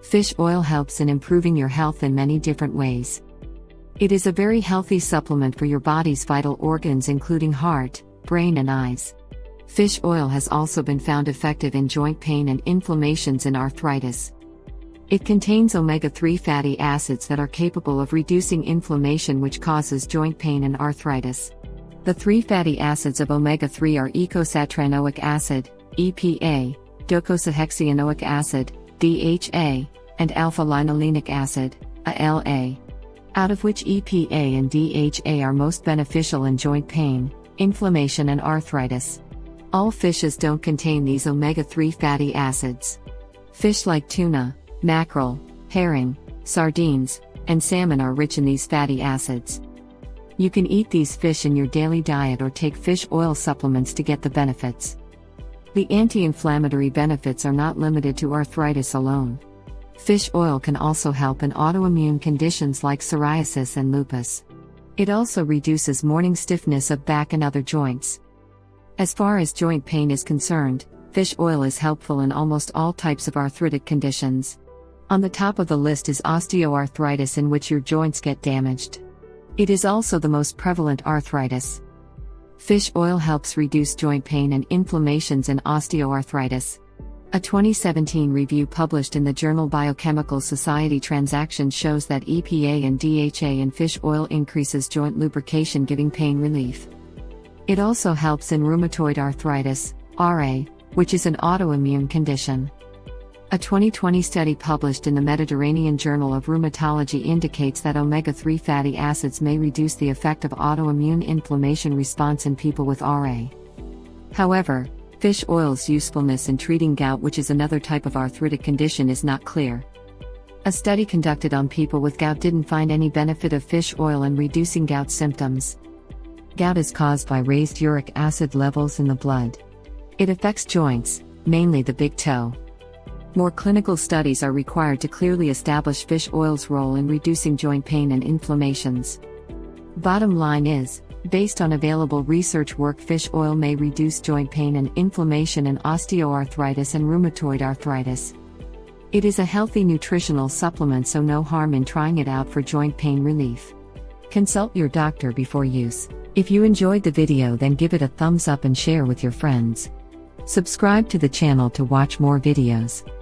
Fish oil helps in improving your health in many different ways. It is a very healthy supplement for your body's vital organs including heart, brain and eyes. Fish oil has also been found effective in joint pain and inflammations in arthritis. It contains omega-3 fatty acids that are capable of reducing inflammation which causes joint pain and arthritis. The 3 fatty acids of omega-3 are eicosapentaenoic acid, EPA, docosahexaenoic acid, DHA, and alpha-linolenic acid, ALA. Out of which EPA and DHA are most beneficial in joint pain, inflammation and arthritis. All fishes don't contain these omega-3 fatty acids. Fish like tuna, mackerel, herring, sardines, and salmon are rich in these fatty acids. You can eat these fish in your daily diet or take fish oil supplements to get the benefits. The anti-inflammatory benefits are not limited to arthritis alone. Fish oil can also help in autoimmune conditions like psoriasis and lupus. It also reduces morning stiffness of back and other joints. As far as joint pain is concerned, fish oil is helpful in almost all types of arthritic conditions. On the top of the list is osteoarthritis, in which your joints get damaged. It is also the most prevalent arthritis. Fish oil helps reduce joint pain and inflammations in osteoarthritis. A 2017 review published in the journal Biochemical Society Transactions shows that EPA and DHA in fish oil increases joint lubrication, giving pain relief. It also helps in rheumatoid arthritis, RA, which is an autoimmune condition. A 2020 study published in the Mediterranean Journal of Rheumatology indicates that omega-3 fatty acids may reduce the effect of autoimmune inflammation response in people with RA. However, fish oil's usefulness in treating gout, which is another type of arthritic condition, is not clear. A study conducted on people with gout didn't find any benefit of fish oil in reducing gout symptoms. Gout is caused by raised uric acid levels in the blood. It affects joints, mainly the big toe. More clinical studies are required to clearly establish fish oil's role in reducing joint pain and inflammations. Bottom line is, based on available research work, fish oil may reduce joint pain and inflammation in osteoarthritis and rheumatoid arthritis. It is a healthy nutritional supplement, so no harm in trying it out for joint pain relief. Consult your doctor before use. If you enjoyed the video, then give it a thumbs up and share with your friends. Subscribe to the channel to watch more videos.